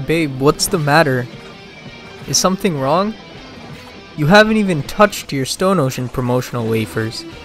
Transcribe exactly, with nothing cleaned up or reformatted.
Babe, what's the matter? Is something wrong? You haven't even touched your Stone Ocean promotional wafers.